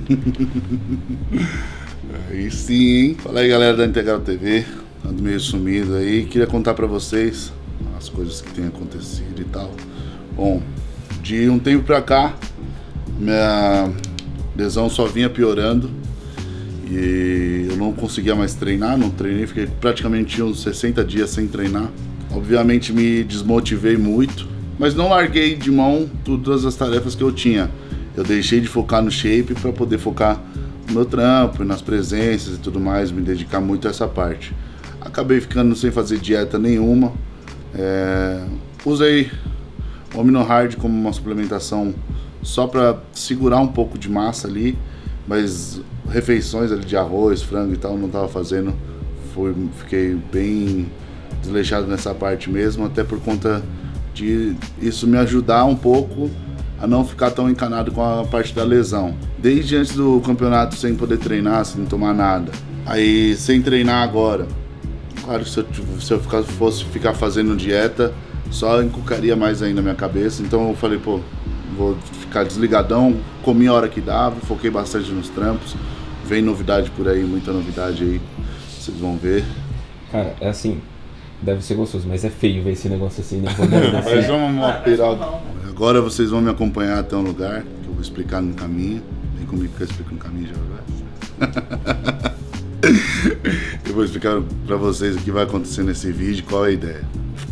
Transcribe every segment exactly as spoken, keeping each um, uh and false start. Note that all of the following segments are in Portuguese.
Aí sim, hein? Fala aí, galera da Integral T V. Ando meio sumido aí. Queria contar pra vocês as coisas que tem acontecido e tal. Bom, de um tempo pra cá, minha lesão só vinha piorando. E eu não conseguia mais treinar, não treinei. Fiquei praticamente uns sessenta dias sem treinar. Obviamente me desmotivei muito, mas não larguei de mão todas as tarefas que eu tinha. Eu deixei de focar no shape para poder focar no meu trampo, nas presenças e tudo mais, me dedicar muito a essa parte. Acabei ficando sem fazer dieta nenhuma. É... Usei o Amino Hard como uma suplementação só para segurar um pouco de massa ali, mas refeições ali de arroz, frango e tal não estava fazendo. Foi, fiquei bem desleixado nessa parte mesmo, até por conta de isso me ajudar um pouco a não ficar tão encanado com a parte da lesão. Desde antes do campeonato sem poder treinar, sem tomar nada. Aí sem treinar agora. Claro que se eu, se eu ficar, fosse ficar fazendo dieta, só encucaria mais ainda na minha cabeça. Então eu falei, pô, vou ficar desligadão, comi a hora que dava, foquei bastante nos trampos. Vem novidade por aí, muita novidade aí, vocês vão ver. Cara, é assim, deve ser gostoso, mas é feio ver esse negócio assim, né? Assim. Mas vamos uma pirada. Agora vocês vão me acompanhar até um lugar que eu vou explicar no caminho. Vem comigo que eu explico no caminho já, vai. Eu vou explicar pra vocês o que vai acontecer nesse vídeo, qual é a ideia.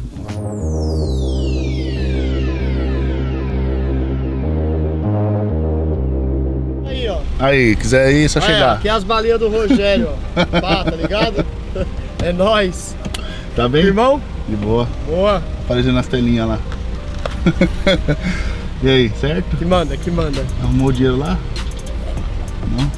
Aí, ó. Aí, quiser ir, é só Olha, chegar. aqui é as balinhas do Rogério, ó. Tá, tá ligado? É nóis. Tá bem? Irmão? De boa. Boa. Aparecendo nas telinhas lá. E aí, certo? Que manda, que manda. Arrumou o dinheiro lá? Não?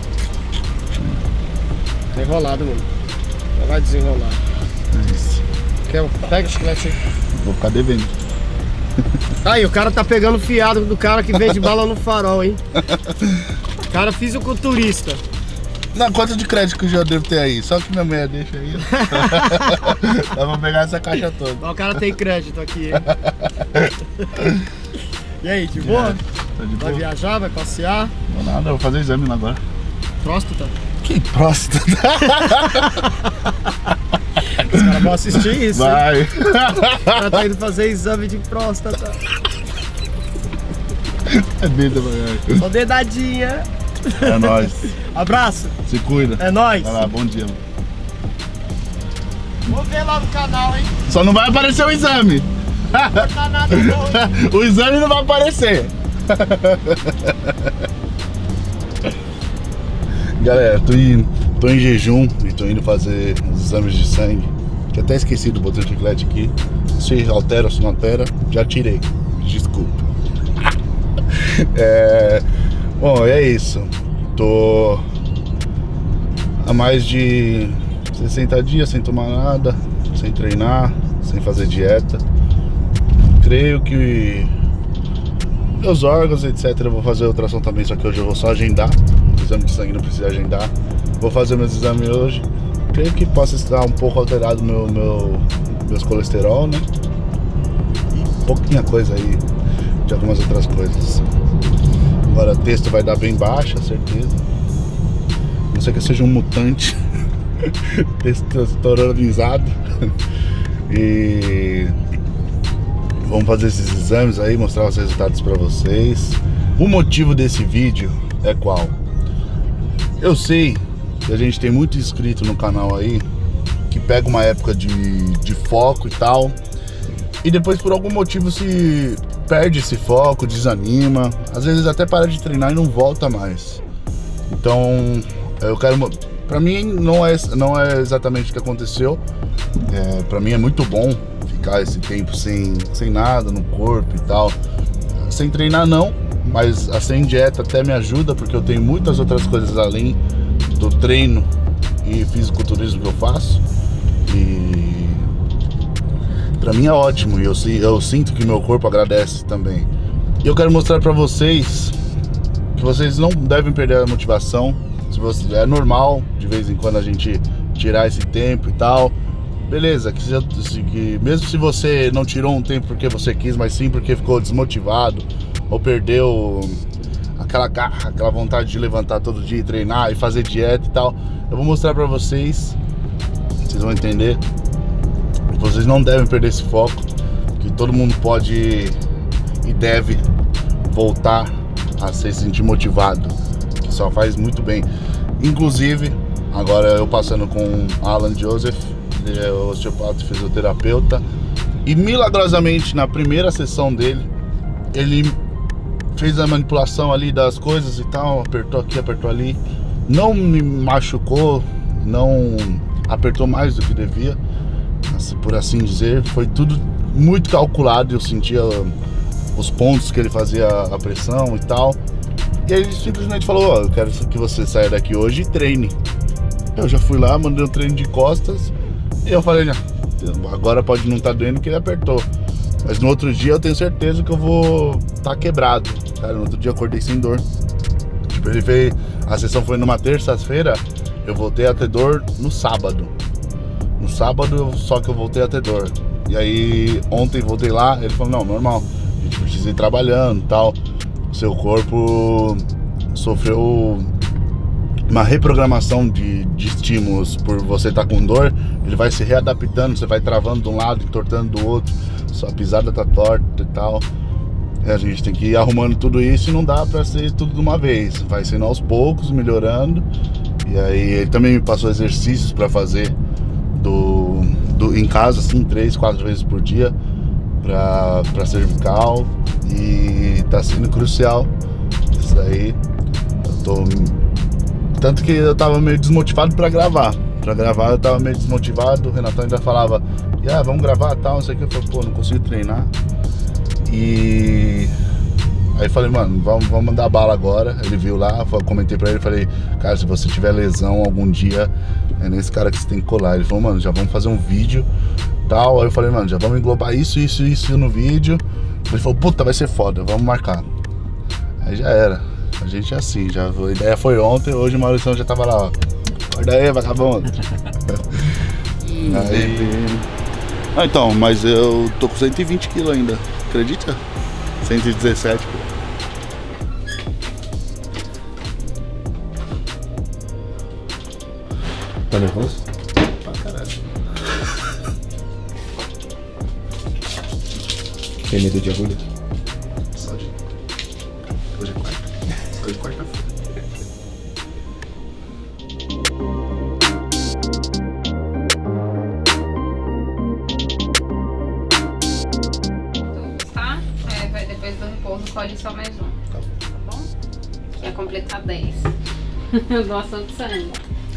Tá enrolado, mano. Não vai desenrolar. É isso. Quer, pega o chiclete aí. Vou ficar devendo. Aí, o cara tá pegando fiado do cara que vende bala no farol, hein? Cara fisiculturista. Na conta de crédito que eu já devo ter aí, só que minha mulher deixa aí. Eu vou pegar essa caixa toda. Ó, o cara tem crédito aqui, hein? E aí, de boa? Tá de Vai boa? viajar, vai passear? Não nada, eu vou fazer exame lá agora. Próstata? Que próstata? Os caras vão assistir isso, hein? Vai. O cara tá indo fazer exame de próstata. É bem devagar. Só dedadinha. É nóis. Abraço. Se cuida. É nóis. Vai lá, bom dia. Mano. Vou ver lá no canal, hein? Só não vai aparecer o exame. Não tá nada bom. O exame não vai aparecer. Galera, tô em, tô em jejum e tô indo fazer os exames de sangue. Tinha até esquecido, botei o chiclete aqui. Se altera ou se não altera, já tirei. Desculpa. É, bom, é isso. Tô há mais de sessenta dias sem tomar nada, sem treinar, sem fazer dieta. Creio que meus órgãos, etcétera. Eu vou fazer ultrassom também, só que hoje eu vou só agendar. O exame de sangue não precisa agendar. Vou fazer meus exames hoje. Creio que possa estar um pouco alterado meu, meu meus colesterol, né? E pouquinha coisa aí de algumas outras coisas. Agora o texto vai dar bem baixa, certeza. Não sei que eu seja um mutante testosteronizado. E vamos fazer esses exames aí, mostrar os resultados pra vocês. O motivo desse vídeo é qual? Eu sei que a gente tem muito inscrito no canal aí que pega uma época de, de foco e tal, e depois por algum motivo se perde esse foco, desanima, às vezes até para de treinar e não volta mais. Então eu quero, pra mim não é, não é exatamente o que aconteceu. É, pra mim é muito bom ficar esse tempo sem, sem nada no corpo e tal, sem treinar não, mas a sem dieta até me ajuda, porque eu tenho muitas outras coisas além do treino e fisiculturismo que eu faço, e pra mim é ótimo, e eu, eu sinto que meu corpo agradece também. E eu quero mostrar pra vocês que vocês não devem perder a motivação. Se você, é normal de vez em quando a gente tirar esse tempo e tal, beleza, que, se, que mesmo se você não tirou um tempo porque você quis, mas sim porque ficou desmotivado ou perdeu aquela garra, aquela vontade de levantar todo dia e treinar e fazer dieta e tal. Eu vou mostrar pra vocês, vocês vão entender. Vocês não devem perder esse foco, que todo mundo pode e deve voltar a se sentir motivado, que só faz muito bem. Inclusive, agora eu passando com Alan Joseph, ele é osteopata e fisioterapeuta, e milagrosamente na primeira sessão dele, ele fez a manipulação ali das coisas e tal, apertou aqui, apertou ali, não me machucou, não apertou mais do que devia, por assim dizer. Foi tudo muito calculado, eu sentia os pontos que ele fazia a pressão e tal. E aí ele simplesmente falou, ó, oh, eu quero que você saia daqui hoje e treine. Eu já fui lá, mandei um treino de costas e eu falei, agora pode não estar doendo que ele apertou, mas no outro dia eu tenho certeza que eu vou estar quebrado. Cara, no outro dia eu acordei sem dor. Tipo, ele fez, a sessão foi numa terça-feira, eu voltei a ter dor no sábado. No sábado, só que eu voltei a ter dor. E aí, ontem voltei lá, ele falou, não, normal, a gente precisa ir trabalhando e tal. Seu corpo sofreu uma reprogramação de, de estímulos por você estar com dor. Ele vai se readaptando, você vai travando de um lado, entortando do outro. Sua pisada tá torta e tal. E a gente tem que ir arrumando tudo isso e não dá pra ser tudo de uma vez. Vai sendo aos poucos, melhorando. E aí ele também me passou exercícios pra fazer Do, do, em casa, assim, três, quatro vezes por dia pra, pra cervical, e tá sendo crucial isso daí. Eu tô, tanto que eu tava meio desmotivado pra gravar. Pra gravar eu tava meio desmotivado, o Renatão ainda falava, ah, vamos gravar tal, não sei o que. Eu falei, pô, não consigo treinar. E aí falei, mano, vamos, vamos mandar bala agora. Ele viu lá, eu comentei pra ele, falei, cara, se você tiver lesão algum dia, é nesse cara que você tem que colar. Ele falou, mano, já vamos fazer um vídeo tal. Aí eu falei, mano, já vamos englobar isso, isso, isso no vídeo. Ele falou, puta, vai ser foda, vamos marcar. Aí já era. A gente é assim, já, a ideia foi ontem, hoje o Maurício já tava lá, ó. Acorda aí, vagabundo. Aí... Ah, então, mas eu tô com cento e vinte quilos ainda, acredita? cento e dezessete, pô. Tá nervoso? Pra caralho. Tem medo de agulha? Só de... Hoje é quarta. Hoje é quarta-feira. Tá? É, vai depois do repouso, colhe só mais um. Tá bom. Tá bom? Vai completar dez. Doação de sangue.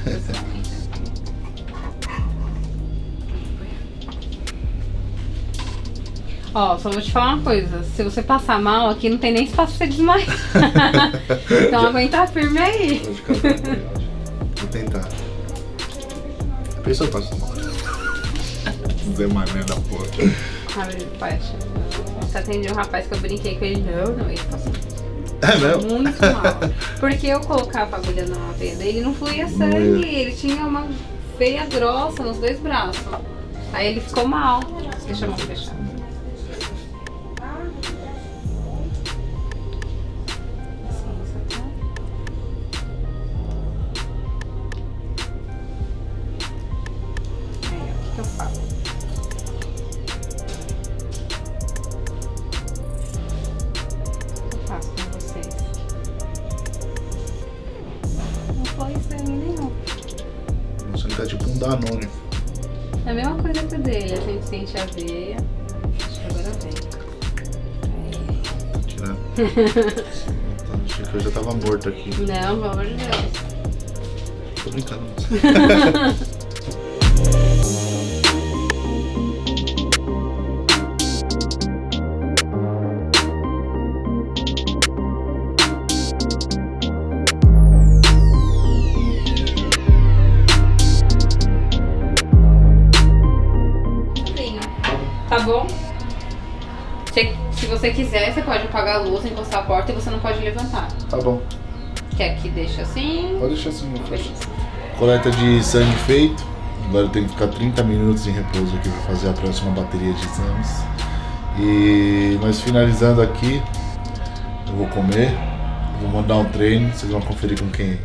Ó, só vou te falar uma coisa, se você passar mal aqui não tem nem espaço pra você desmaiar. Então aguenta firme aí. Vou tentar. Pensou que passou mal? Zé Mané da porra. Ah, pai, você atendeu um rapaz que eu brinquei com ele, não, não, ele passou É mesmo? muito mal. Porque eu colocava a agulha na veia dele e não fluía sangue, ele tinha uma veia grossa nos dois braços. Aí ele ficou mal. Deixa eu mão fechar. Tá tipo um Danone. É a mesma coisa que o dele, a gente sente a veia. Acho que agora vem. Tirando. Achei que eu já tava morto aqui. Não, pelo amor de Deus. Tô brincando. Tá bom? Se, se você quiser, você pode apagar a luz, encostar a porta e você não pode levantar. Tá bom. Quer que deixe assim? Pode deixar assim, meu filho. Coleta de sangue feito. Agora eu tenho que ficar trinta minutos em repouso aqui para fazer a próxima bateria de exames. E mas finalizando aqui, eu vou comer Vou mandar um treino, vocês vão conferir com quem.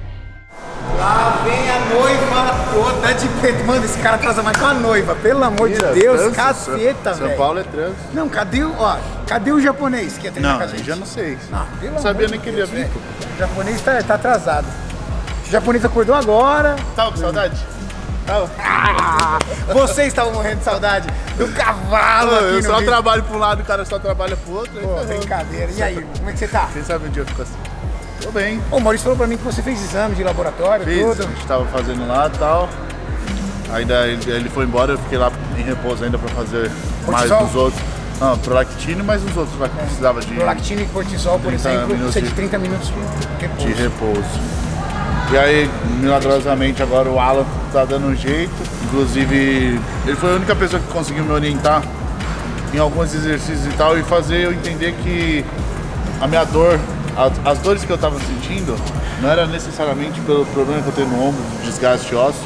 Lá vem a noiva, pô, tá de peito. Mano, esse cara atrasa mais com a noiva, pelo amor Mentira, de Deus, trânsito, caceta, velho. São Paulo é trânsito. Não, cadê o, ó, cadê o japonês que ia treinar Não, com a gente? já não sei. Não, pelo Não sabia amor nem de que ele ia Deus, vir. velho. O japonês tá, tá atrasado. O japonês acordou agora. Tava com saudade? Tava. Ah, vocês estavam morrendo de saudade do cavalo aqui Eu no só vídeo. trabalho pra um lado e o cara só trabalha pro outro. aí Pô, ferrou. brincadeira. E aí, irmão, como é que você tá? Quem sabe um dia eu fico assim. Tô bem. O Maurício falou pra mim que você fez exame de laboratório, Fiz, tudo. a gente tava fazendo lá e tal. Ainda ele, ele foi embora, eu fiquei lá em repouso ainda pra fazer mais Cortisol? dos outros. Não, prolactina e mais uns outros lá que precisava de, Prolactina e cortisol, por trinta exemplo, minutos precisa de de- trinta minutos de repouso. de repouso. E aí, milagrosamente, agora o Alan tá dando um jeito. Inclusive, ele foi a única pessoa que conseguiu me orientar em alguns exercícios e tal, e fazer eu entender que a minha dor, as, as dores que eu tava sentindo, não era necessariamente pelo problema que eu tenho no ombro, desgaste ósseo,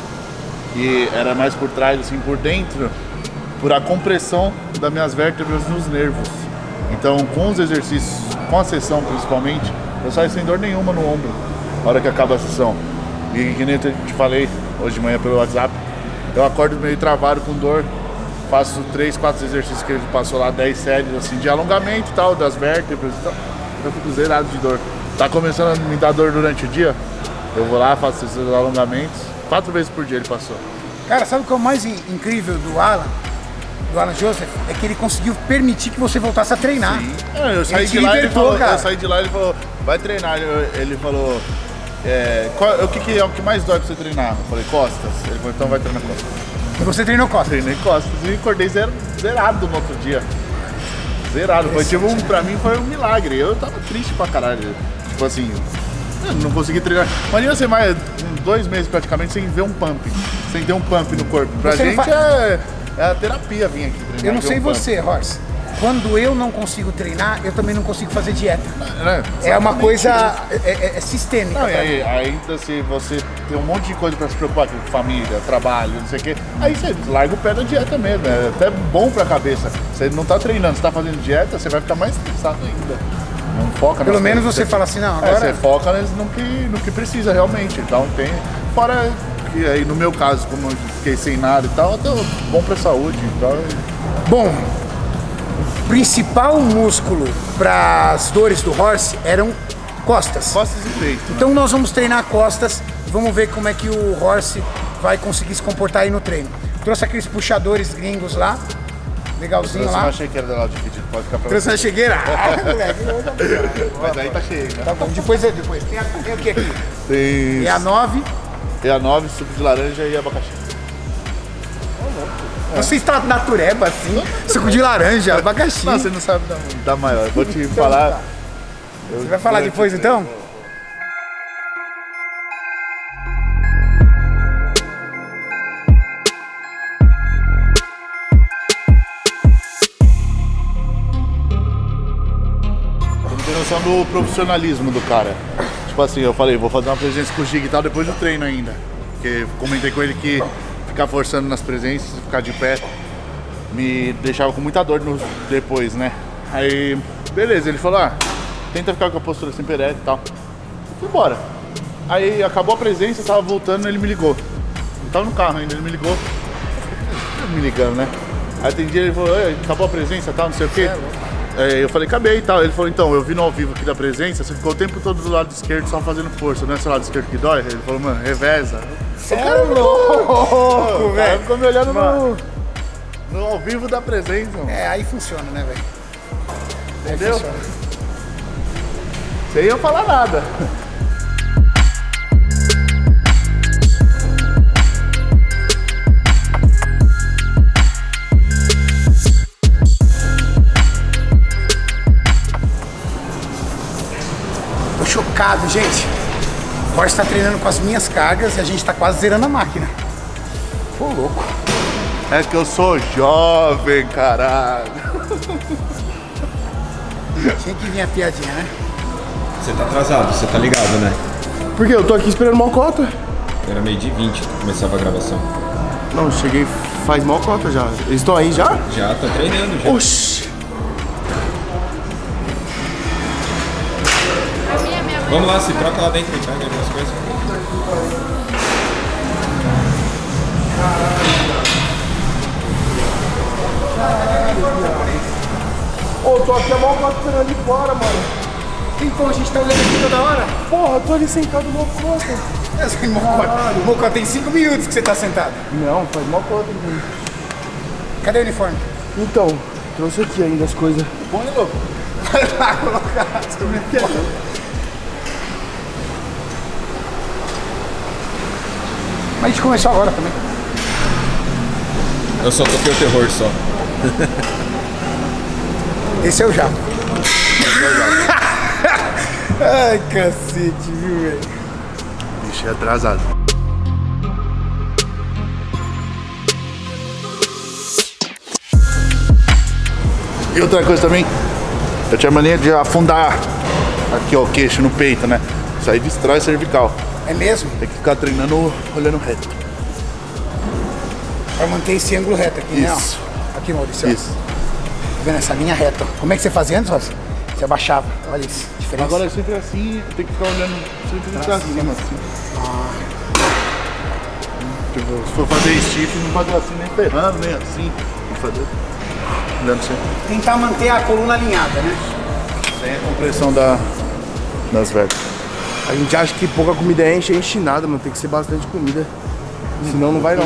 e era mais por trás, assim, por dentro, por a compressão das minhas vértebras nos nervos. Então, com os exercícios, com a sessão principalmente, eu saio sem dor nenhuma no ombro, na hora que acaba a sessão. E que nem eu te falei hoje de manhã pelo WhatsApp, eu acordo meio travado com dor, faço três, quatro exercícios que ele passou lá, dez séries assim, de alongamento e tal, das vértebras e tal, eu fico zerado de dor. Tá começando a me dar dor durante o dia, eu vou lá, faço esses alongamentos, quatro vezes por dia ele passou. Cara, sabe o que é o mais in- incrível do Alan, do Alan Joseph? É que ele conseguiu permitir que você voltasse a treinar. É, eu saí Ele de te lá, ele libertou, falou, cara. eu saí de lá, ele falou, vai treinar. Ele, ele falou, é, qual- o que, que é o que mais dói pra você treinar? Eu falei, costas. Ele falou, então vai treinar costas. E você treinou costas. Treinei costas e acordei zero, zerado no outro dia. Zerado. Foi, tipo, um, pra mim foi um milagre. Eu tava triste pra caralho. Tipo assim, eu não consegui treinar. Imagina você mais uns dois meses praticamente sem ver um pump. Sem ter um pump no corpo. Pra Você não gente fa- é, é a terapia vir aqui treinar. Eu não ver sei um pump. você, Horst. Quando eu não consigo treinar, eu também não consigo fazer dieta. Né? É uma Exatamente coisa isso. é, é- é sistêmica. Não, e pra mim. aí, ainda se você tem um monte de coisa pra se preocupar com família, trabalho, não sei o quê, aí você larga o pé da dieta mesmo, é até bom pra cabeça. Você não tá treinando, você tá fazendo dieta, você vai ficar mais estressado ainda. Não foca Pelo nas menos coisas você que fala assim, não, É, agora... você foca no que, no que precisa realmente, então tem... Fora que aí no meu caso, como eu fiquei sem nada e tal, até bom pra saúde e tal. Bom, o principal músculo para as dores do Horst eram costas. Costas e peito. Então nós vamos treinar costas, vamos ver como é que o Horst vai conseguir se comportar aí no treino. Trouxe aqueles puxadores gringos lá, legalzinho Eu não lá. achei que era da de vídeo, pode ficar pra Trouxe você. a chegueira. Ah, moleque, Mas aí tá cheio, né? tá bom, depois, depois. Tem, a, tem o que aqui? Tem É a nove. E a nove, suco de laranja e abacaxi. Você está natureba assim, suco de laranja, abacaxi. Não, você não sabe da, da maior. Vou te Então falar. tá. Você vai falar depois então? Você não tem noção do profissionalismo do cara. Tipo assim, eu falei, vou fazer uma presença com o Gig e tal depois do treino ainda. Porque comentei com ele que ficar forçando nas presenças, ficar de pé, me deixava com muita dor no, depois, né? Aí, beleza, ele falou, ah, tenta ficar com a postura sempre ereta e tal. Eu fui embora. Aí acabou a presença, eu tava voltando, ele me ligou. Eu tava no carro ainda, ele me ligou. Me ligando, né? Aí atendi, ele falou, "Ei, acabou a presença e tal, não sei o quê. É, eu falei, acabei e tal. Ele falou, então, eu vi no ao vivo aqui da presença, você ficou o tempo todo do lado esquerdo só fazendo força, não é seu lado esquerdo que dói? Ele falou, mano, reveza. Você é louco, O cara velho. ficou me olhando no, Mano. no ao vivo da presença, mano. É, aí funciona, né, velho? Aí Entendeu? funciona. Sem eu falar nada. Tô chocado, gente. O Horst tá treinando com as minhas cargas e a gente tá quase zerando a máquina. Pô, louco. É que eu sou jovem, caralho. Tinha que vir a piadinha, né? Você tá atrasado, você tá ligado, né? Por quê? Eu tô aqui esperando mal cota. Era meio de vinte que começava a gravação. Não, cheguei faz mal cota já. Eles estão aí já? Já tá treinando, já. Oxi. Vamos lá, se troca lá dentro e pega algumas coisas. Ô, tô aqui a maior parte esperando ali fora, mano. Então a gente tá olhando aqui toda hora? Porra, eu tô ali sentado no foto. Mocó, tem cinco minutos que você tá sentado. Não, faz mal conta, mano. Cadê o uniforme? Então, trouxe aqui ainda as coisas. Põe, louco. Vai lá colocar seu uniforme. Mas a gente começou agora também. Eu só toquei o terror só. Esse é o Japa. Ai, cacete, viu, velho? Bicho, é atrasado. E outra coisa também, eu tinha mania de afundar aqui, ó, o queixo no peito, né? Isso aí destrói cervical. É mesmo? Tem que ficar treinando olhando reto. Pra manter esse ângulo reto aqui, né? Isso. Ó. Aqui, Maurício. Isso. Tá vendo essa linha reta? Como é que você fazia antes, Rossi? Você abaixava. Olha isso, diferença. Agora é sempre assim, tem que ficar olhando sempre pra cima, assim. Ah. Tipo, se for fazer stiff, não fazer assim, nem ferrando, nem assim. Tem que fazer olhando sempre. Tentar manter a coluna alinhada, né? Sem a compressão da, das vértebras. A gente acha que pouca comida enche, enche nada, mano. Tem que ser bastante comida. Senão não vai não.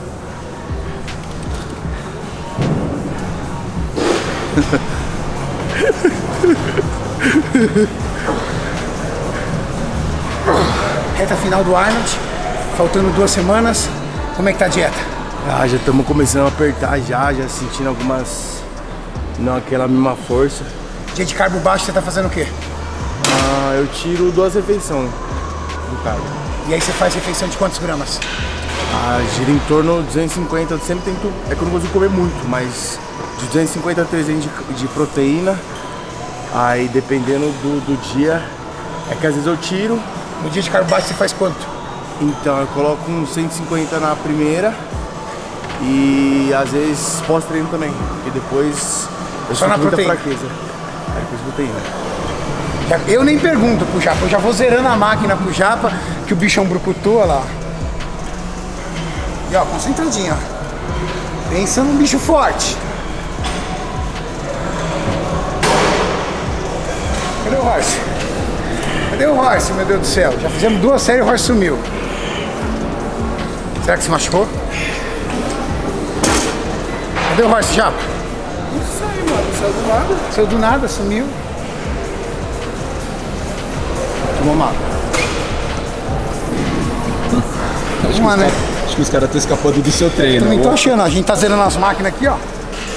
Reta final do Arnold, faltando duas semanas. Como é que tá a dieta? Ah, já estamos começando a apertar já, já sentindo algumas... Não aquela mesma força. Dia de carbo baixo, você tá fazendo o quê? Ah, eu tiro duas refeições do carbo. E aí você faz refeição de quantos gramas? Ah, gira em torno de duzentos e cinquenta, eu sempre tento... É que eu não consigo comer muito, mas de duzentos e cinquenta a trezentos de, de proteína. Aí dependendo do, do dia, é que às vezes eu tiro. No dia de carbo baixo você faz quanto? Então eu coloco uns cento e cinquenta na primeira e às vezes pós-treino também. E depois eu Só na sinto muita proteína? fraqueza. Aí depois proteína. Já- Eu nem pergunto pro Japa, eu já vou zerando a máquina pro Japa, que o bicho é um brucutu, olha lá. E ó, concentradinho, ó. Pensando num bicho forte. Cadê o Horse? Cadê o Horse, meu Deus do céu? Já fizemos duas séries e o Horse sumiu. Será que se machucou? Cadê o Horse, Japa? Não sei, mano, saiu do nada. Saiu do nada, sumiu. Tomou uma água. Acho, Uma, que os né? cara- acho que os caras estão escapando do seu treino. Também tô Ô, achando, ó. A gente tá zerando as máquinas aqui, ó.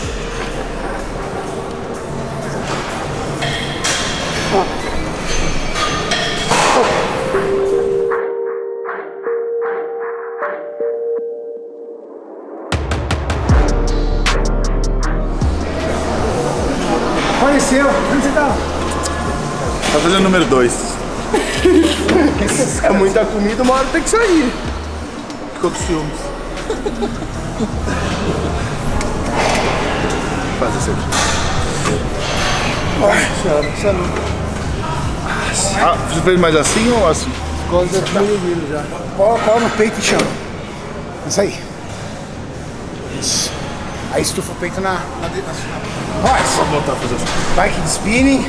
Apareceu. Onde você tá? Tá fazendo número dois. É muita comida, uma hora tem que sair. Ficou com ciúmes. Faz isso aqui. Ai, senhora, saúde. Ah, você fez mais assim ou assim? Quase já diminuído já. Cola, cola no peito e chama. Isso aí. Isso. Aí estufa o peito na... na, de- na, na. Royce, Vou voltar a fazer assim. bike de spinning.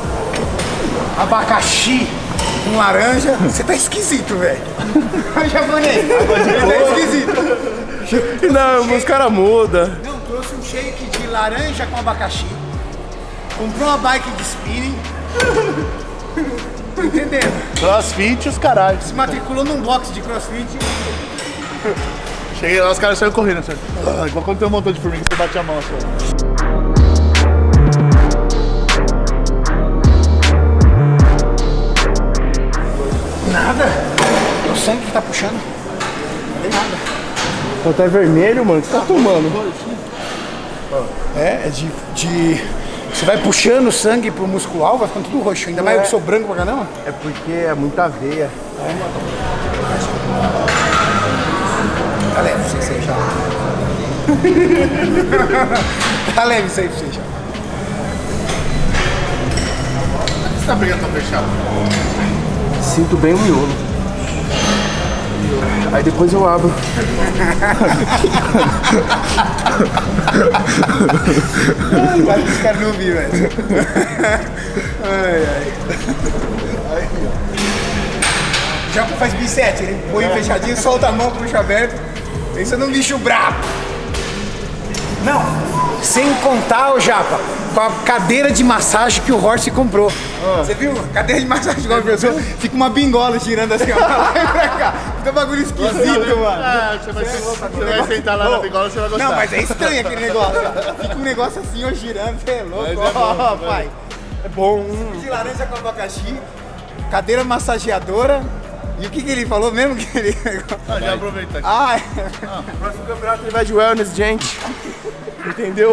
Abacaxi com laranja. Você tá esquisito, velho. Eu já falei. Você tá esquisito. Não, os caras mudam. Não, trouxe um shake de laranja com abacaxi. Comprou uma bike de spinning. Tô entendendo. Crossfit os caralho. Se matriculou num box de crossfit. Cheguei lá, os caras saíram correndo. Assim. Ah, igual quando tem um montão de formiga, você bate a mão assim. Nada. O sangue que tá puxando. Não tem nada. Então tá vermelho, mano. O que você tá tomando? É, é de, de. Você vai puxando o sangue pro muscular, vai ficando tudo roxo. Ainda mais eu que sou branco pra caramba. É porque é muita aveia. Tá leve isso aí já. Tá leve isso aí pra você já. Por que você tá pegando tão fechado? Sinto bem o miolo. Aí depois eu abro. Quase que os caras não viram, velho. Ai, ai. Já faz bisete, ele põe fechadinho, solta a mão, puxa aberto. Pensa num bicho brabo. Não, sem contar, ô Japa, com a cadeira de massagem que o Horst comprou. Ah. Você viu? Cadeira de massagem igual a pessoa, fica uma bingola girando assim, ó, pra lá e pra cá. Fica um bagulho esquisito, mano. Ah, você vai, você vai sentar lá na bingola, você vai gostar. Não, mas é estranho aquele negócio. Fica um negócio assim, ó, girando, você é louco. É bom, ó, pai. É bom. Hum. De laranja com abacaxi, cadeira massageadora. E o que, que ele falou mesmo que ele... Ah, já aproveita aqui. Ah, é. Ah, próximo campeonato ele vai de wellness, gente. Entendeu?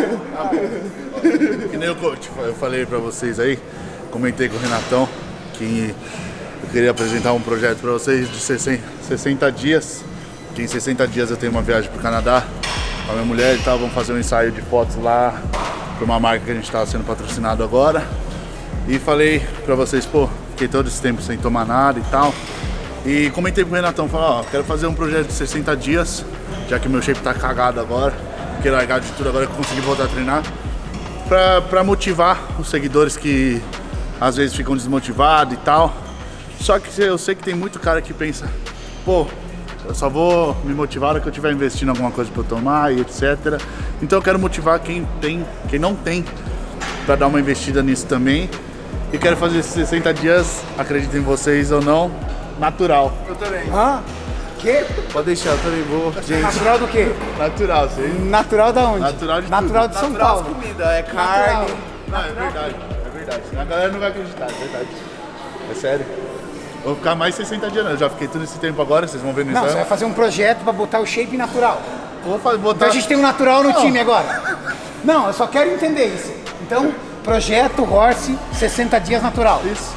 Que nem o coach, eu falei pra vocês aí, comentei com o Renatão que eu queria apresentar um projeto pra vocês de sessenta dias. Que em sessenta dias eu tenho uma viagem pro Canadá com a minha mulher e tal, vamos fazer um ensaio de fotos lá pra uma marca que a gente tá sendo patrocinado agora. E falei pra vocês, pô, fiquei todo esse tempo sem tomar nada e tal. E comentei pro Renatão, falei, ó, quero fazer um projeto de sessenta dias, já que meu shape tá cagado agora, quero largar de tudo agora que eu consegui voltar a treinar, pra, pra motivar os seguidores que às vezes ficam desmotivados e tal. Só que eu sei que tem muito cara que pensa, pô, eu só vou me motivar na hora que eu estiver investindo em alguma coisa pra eu tomar e etcétera. Então eu quero motivar quem tem, quem não tem, pra dar uma investida nisso também. E quero fazer esses sessenta dias, acreditem em vocês ou não, natural. Eu também. Hã? Que? Pode deixar, eu também vou. Gente. Natural do quê? Natural, sim. Natural da onde? Natural de Natural tudo. de São Natural Paulo. de comida, é carne. Não, é verdade, é verdade. A galera não vai acreditar, é verdade. É sério. Vou ficar mais sessenta dias, não. Eu já fiquei todo esse tempo agora, vocês vão ver no Não, exame. você vai fazer um projeto pra botar o shape natural. Vou fazer, botar... Então a gente tem um natural no Não. time agora. Não, eu só quero entender isso. Então, projeto Horst, sessenta dias natural. Isso.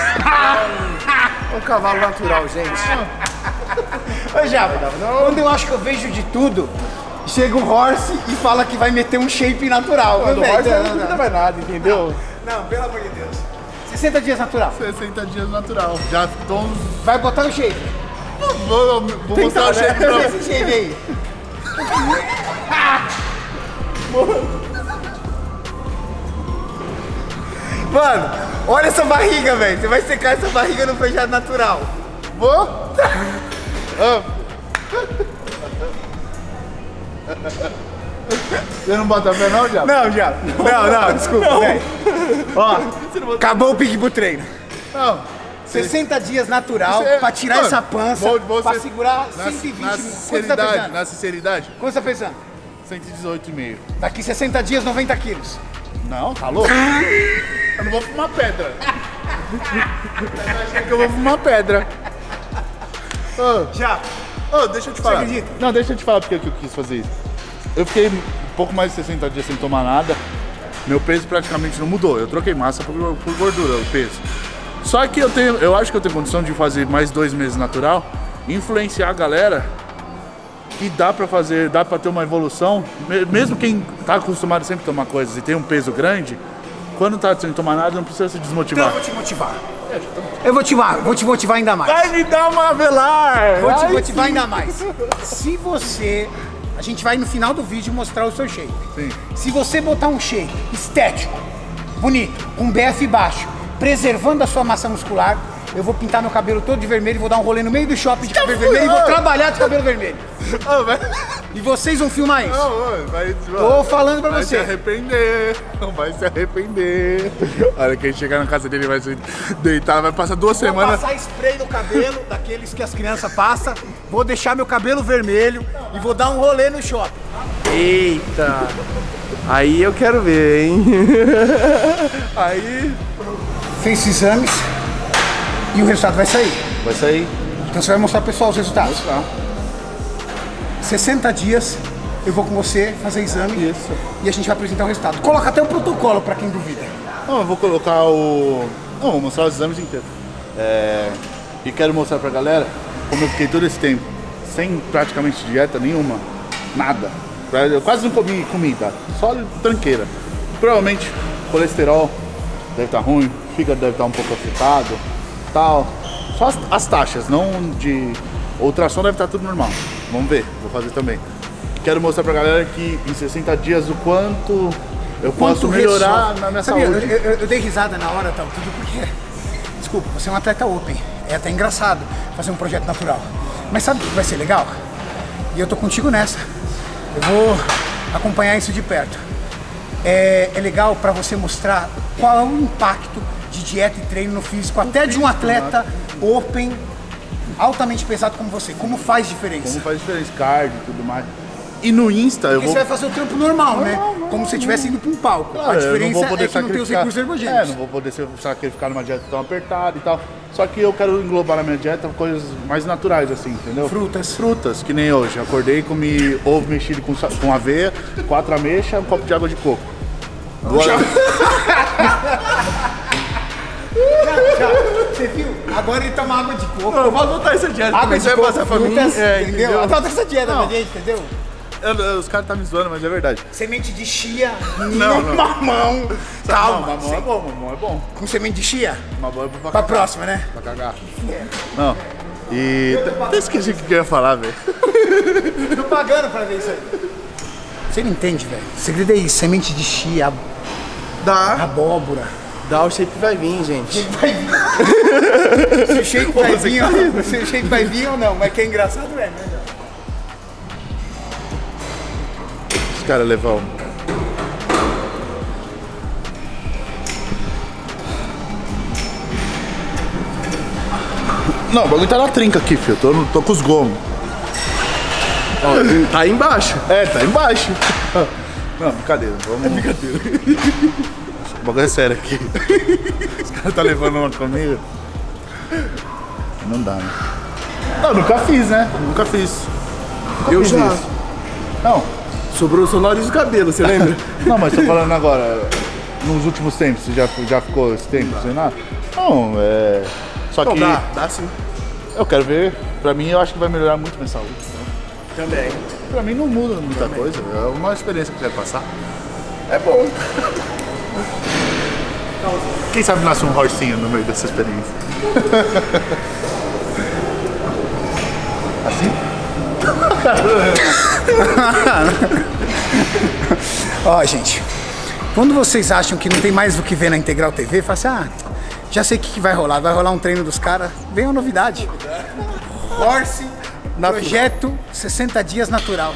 Um cavalo natural, gente. Ô Japa, quando eu acho que eu vejo de tudo, chega o Horst e fala que vai meter um shape natural. Quando o Velho, Horst não, não, não, não vai nada, entendeu? não, pelo amor de Deus. sessenta dias natural. sessenta dias natural. Já estou... Vai botar o shape. Vou, vou mostrar o shape pra Tenta vocês. esse shape aí. Mano, olha essa barriga, velho. Você vai secar essa barriga no projeto natural. Vou? Ah. Você não bota fé não, já? Não, já. Não, não, desculpa, velho. Ó, acabou o pique pro treino. Não. sessenta dias natural Você- pra tirar Mano, essa pança, vou- vou pra ser- segurar Na, cento e vinte. na Quanto você tá sinceridade, pesando? na sinceridade, Quanto você tá pesando? cento e dezoito e meio. Daqui sessenta dias, noventa quilos. Não, tá louco? Eu não vou fumar pedra. Você acha que eu vou fumar pedra? Ô, Já. ô, deixa eu te falar. acredita? Não, deixa eu te falar porque que eu quis fazer isso. Eu fiquei um pouco mais de sessenta dias sem tomar nada. Meu peso praticamente não mudou. Eu troquei massa por, por gordura, o peso. Só que eu tenho, eu acho que eu tenho condição de fazer mais dois meses natural, influenciar a galera que dá pra fazer, dá pra ter uma evolução. Me- Mesmo quem tá acostumado sempre a tomar coisas e tem um peso grande, quando tá sem tomar nada, não precisa se Então desmotivar. eu vou te motivar. Eu vou te motivar, vou te motivar ainda mais. Vai me dar uma velar! Vou te Vai motivar sim. ainda mais. Se você... A gente vai no final do vídeo mostrar o seu shape. Sim. Se você botar um shape estético, bonito, com B F baixo, preservando a sua massa muscular, eu vou pintar meu cabelo todo de vermelho e vou dar um rolê no meio do shopping de cabelo vermelho e vou trabalhar de cabelo vermelho. Ô, vai... E vocês vão filmar isso. Não, ô, vai, Tô falando pra vai você. se arrepender, não vai se arrepender. A hora que a gente chegar na casa dele, vai se deitar, vai passar duas Vou semanas. passar spray no cabelo, daqueles que as crianças passam, vou deixar meu cabelo vermelho e vou dar um rolê no shopping. Eita! Aí eu quero ver, hein? Aí Fez exames e o resultado vai sair. vai sair. Então você vai mostrar pro pessoal os resultados. Tá. sessenta dias eu vou com você fazer exame Isso. e a gente vai apresentar o resultado. Coloca até o protocolo pra quem duvida. Não, eu vou colocar o. Não, vou mostrar os exames inteiros. É... E quero mostrar pra galera como eu fiquei todo esse tempo sem praticamente dieta nenhuma, nada. Eu quase não comi comida, só tranqueira. Provavelmente colesterol deve estar ruim, fígado deve estar um pouco afetado, tal. Só as, as taxas, não de... O ultrassom deve estar tudo normal. Vamos ver, vou fazer também. Quero mostrar pra galera que em sessenta dias o quanto eu posso Quanto melhorar resolve. na minha Sabia, saúde. Eu, eu, eu dei risada na hora, tal, tudo porque... Desculpa, você é um atleta open. É até engraçado fazer um projeto natural. Mas sabe o que vai ser legal? E eu tô contigo nessa. Eu vou acompanhar isso de perto. É, é legal pra você mostrar qual é o impacto de dieta e treino no físico, até de um atleta open, altamente pesado como você. Como faz diferença? Como faz diferença, cardio e tudo mais. E no Insta eu Porque vou... você vai fazer o trampo normal, né? Como se você estivesse indo pra um palco. Claro, a eu não diferença vou poder é que não tem os sacrificar- recursos ergogênicos. É, não vou poder ser- sacrificar numa dieta tão apertada e tal. Só que eu quero englobar na minha dieta coisas mais naturais, assim, entendeu? Frutas. Frutas, que nem hoje. Acordei, comi ovo mexido com, sa- com aveia, quatro ameixas, um copo de água de coco. Duas... Já, você viu? Agora ele toma água de coco. Eu vou adotar essa dieta. Água também, de você coco, vai passar pra mim. frutas, É, entendeu? entendeu? Adota essa dieta Não. pra gente, entendeu? Eu- eu- os caras tá me zoando, mas é verdade. Semente de chia, Não, não. mamão. Calma, Não, mamão é bom, mamão é bom. com semente de chia? Mamão é bom pra Pra cagar. próxima, né? Pra cagar. Não. E... Até esqueci o que eu ia falar, velho. Tô pagando pra ver isso aí. Você não entende, velho. O segredo é isso, semente de chia, Dá, abóbora. dá, o shape vai vir, gente. Vai vir. Se o shake vai vir, ou- se o shake vai vir ou não, mas que é engraçado é, né? Os caras levar um... Não, o bagulho tá na trinca aqui, filho. Tô, no- tô com os gomos. Ó, tá aí embaixo. É, tá embaixo. Não, brincadeira. Vamos... É brincadeira. O bagulho é sério aqui. Os caras tá levando uma comigo. Não dá, né? Não, nunca fiz, né? Nunca fiz. Nunca Eu fiz já. isso. Não, Sobrou só nariz e cabelo, você lembra? não, mas tô falando agora. Nos últimos tempos, você já, já ficou esse tempo sem nada? Não, é... Só Não, que dá, dá sim. eu quero ver. Pra mim, eu acho que vai melhorar muito minha saúde. Também. Pra mim não muda muita coisa. É uma experiência que eu quero passar. É bom. Quem sabe nasce um horsinho no meio dessa experiência. Assim? Ó, gente, quando vocês acham que não tem mais o que ver na Integral T V, fala assim, ah, já sei o que, que vai rolar, vai rolar um treino dos caras, vem uma novidade. Horse, projeto sessenta dias natural.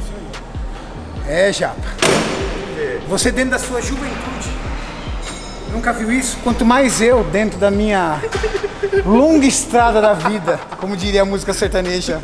É, Japa. Você dentro da sua juventude, nunca viu isso? Quanto mais eu dentro da minha longa estrada da vida, como diria a música sertaneja.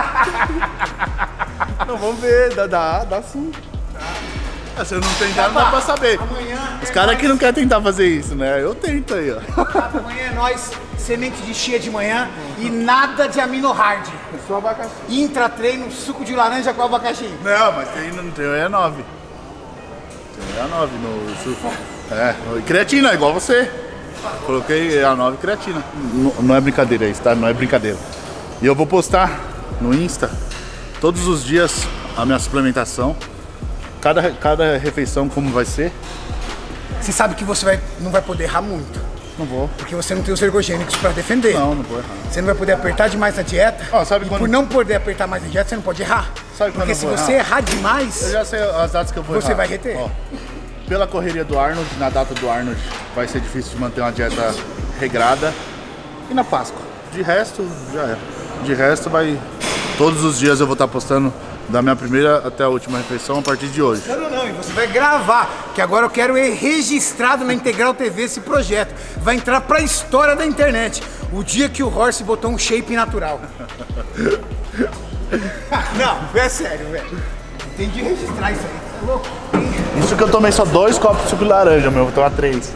Não, vamos ver, dá, dá, dá sim. Se eu não tentar, não dá pra saber. Amanhã Os é caras nóis. que não querem tentar fazer isso, né? Eu tento aí, ó. Amanhã é nós, semente de chia de manhã e nada de amino hard. Só abacaxi. Intra-treino, suco de laranja com abacaxi. Não, mas tem, não tem o E nove. Tem o E nove no surf. É, creatina, igual você. Coloquei E nove creatina. Não, não é brincadeira isso, tá? Não é brincadeira. E eu vou postar no Insta todos os dias a minha suplementação. Cada, cada refeição como vai ser. Você sabe que você vai, não vai poder errar muito, Não vou. porque você não tem os ergogênicos para defender. Não, não vou errar. Você não vai poder apertar demais na dieta. Ó, sabe e quando- por não poder apertar mais na dieta, você não pode errar. Sabe quando porque eu se vou você errar? errar demais, Eu já sei as datas que eu vou Você errar. vai reter? Ó, pela correria do Arnold, na data do Arnold vai ser difícil de manter uma dieta regrada. E na Páscoa. De resto, já é. De resto, vai... Todos os dias eu vou estar postando da minha primeira até a última refeição a partir de hoje. Não, não, não, e você vai gravar, que agora eu quero ir registrado na Integral T V esse projeto. Vai entrar pra história da internet. O dia que o Horse botou um shape natural. Não, é sério, velho. Tem de registrar isso aí. Tá louco? Isso que eu tomei só dois copos de suco de laranja, meu. Vou tomar três.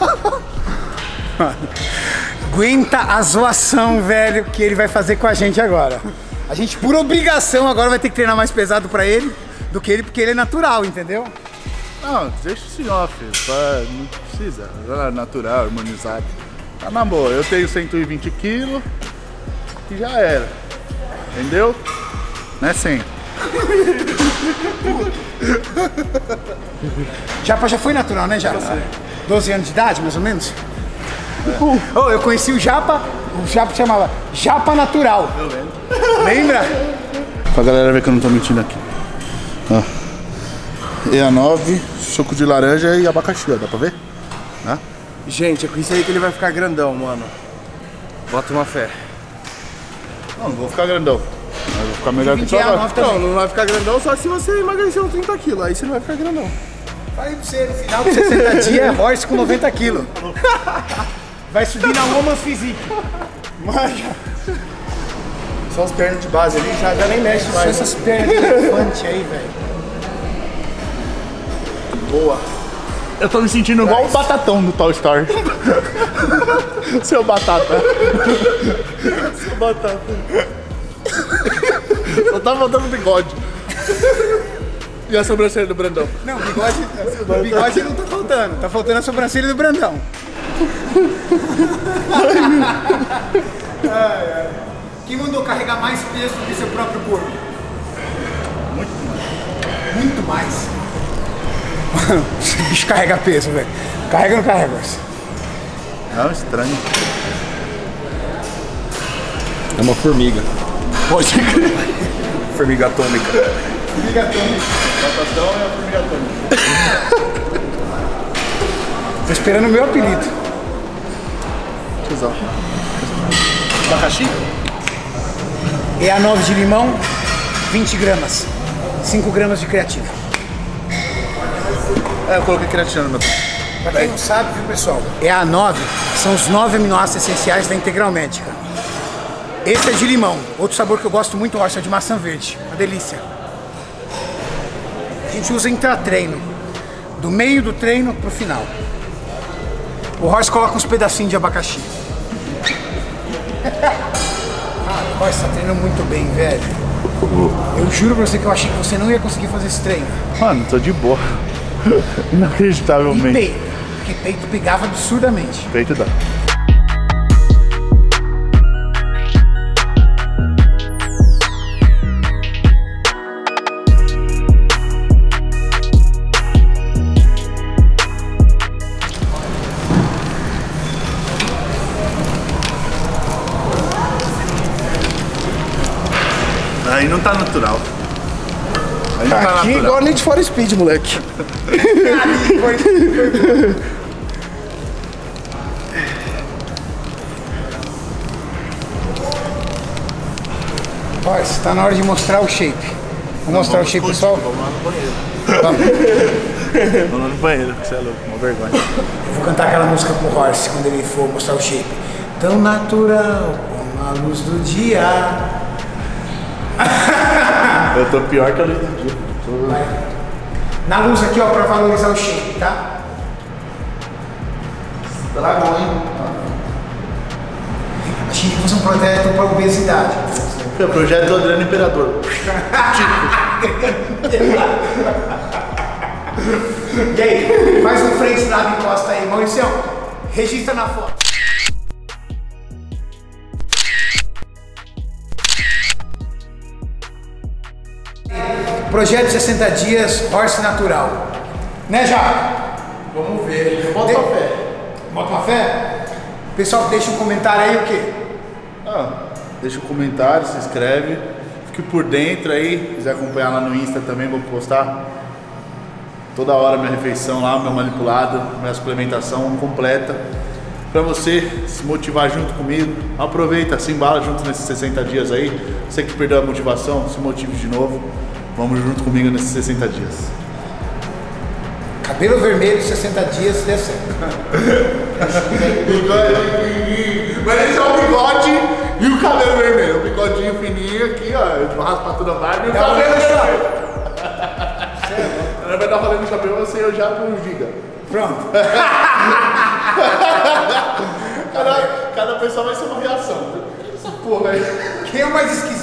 Aguenta a zoação, velho, que ele vai fazer com a gente agora. A gente, por obrigação, agora vai ter que treinar mais pesado pra ele do que ele, porque ele é natural, entendeu? Não, deixa isso em off. Pra, não precisa. É natural, harmonizado. Tá na boa. Eu tenho cento e vinte quilos e já era. Entendeu? Não é cem. Japa já foi natural, né, Japa? doze anos de idade, mais ou menos? Oh, eu conheci o Japa, o Japa chamava Japa Natural. Eu lembro. Lembra? Pra galera ver que eu não tô mentindo aqui. Ó. E a nove, suco de laranja e abacaxi, ó. Dá pra ver? Né? Gente, é com isso aí que ele vai ficar grandão, mano. Bota uma fé. Não, não vou ficar grandão. Mas vou ficar melhor que tu E a agora. nove também. Não, não vai ficar grandão só se você emagrecer uns trinta quilos. Aí você não vai ficar grandão. Falei pra você, no final de sessenta dias é horse com noventa quilos. Vai subir na Woman's Physique. Mas só as pernas de base ali, já, já nem mexe Só mais. essas pernas de elefante aí, velho. Boa. Eu tô me sentindo igual o Batatão do Toy Story. Seu Batata. Seu Batata. Só tá faltando bigode. E a sobrancelha do Brandão? Não, bigode, o bigode não tá faltando. Tá faltando a sobrancelha do Brandão. Ai, ai. Quem mandou carregar mais peso do que seu próprio corpo? Muito mais. Muito mais. Mano, esse bicho carrega peso, velho. Carrega ou não carrega? Não, estranho. É uma formiga. Pode crer. Formiga atômica. Formiga atômica. Batatão é a formiga atômica. Tô esperando o meu apelido. Tizão. Abacaxi? E a nove de limão, vinte gramas. cinco gramas de creatina. É, eu coloquei creatina no meu pão. Pra quem não sabe, viu, pessoal? E a nove são os nove aminoácidos essenciais da Integral Médica. Esse é de limão. Outro sabor que eu gosto muito, é de maçã verde. Uma delícia. A gente usa intratreino. Do meio do treino pro final. O Horst coloca uns pedacinhos de abacaxi. Ah, o Horst tá treinando muito bem, velho. Eu juro pra você que eu achei que você não ia conseguir fazer esse treino. Mano, tô de boa. E Inacreditavelmente. peito. Porque peito pegava absurdamente. Peito dá. Aí não tá natural. Aí não tá Aqui natural. igual a Need for Speed, moleque. Horst, tá na hora de mostrar o shape. Vou mostrar o shape, pessoal? Vamos lá no banheiro. Vamos. Vamos lá no banheiro, que você é louco, uma vergonha. Eu vou cantar aquela música pro Horst quando ele for mostrar o shape. Tão natural como a luz do dia. Eu tô pior que a luz do dia. Tô... Na luz aqui, ó, pra valorizar o shape, tá? Tá bom, hein? A gente tem que fazer um projeto pra obesidade. É o projeto do Adriano Imperador. E aí, faz um frente lado e encosta aí. Maurício, registra na foto. Projeto sessenta dias, Horse Natural. Né, Jaco? Vamos ver. Bota uma fé. Bota uma fé? Pessoal, deixa um comentário aí o quê? Ah, deixa um comentário, se inscreve. Fique por dentro aí. Se quiser acompanhar lá no Insta também, vou postar toda hora minha refeição lá, meu manipulado, minha suplementação completa. Pra você se motivar junto comigo. Aproveita, se embala junto nesses sessenta dias aí. Você que perdeu a motivação, se motive de novo. Vamos junto comigo nesses sessenta dias. Cabelo vermelho, sessenta dias, deu certo. Vai deixar o bigode e o cabelo vermelho. O bigodinho fininho aqui, ó. Raspa toda a barba e o cabelo vermelho. Ela vai dar rolê no chapéu, você eu já pro giga. Pronto. cada, cada pessoa vai ser uma reação. Que essa porra aí? Quem é o mais esquisito?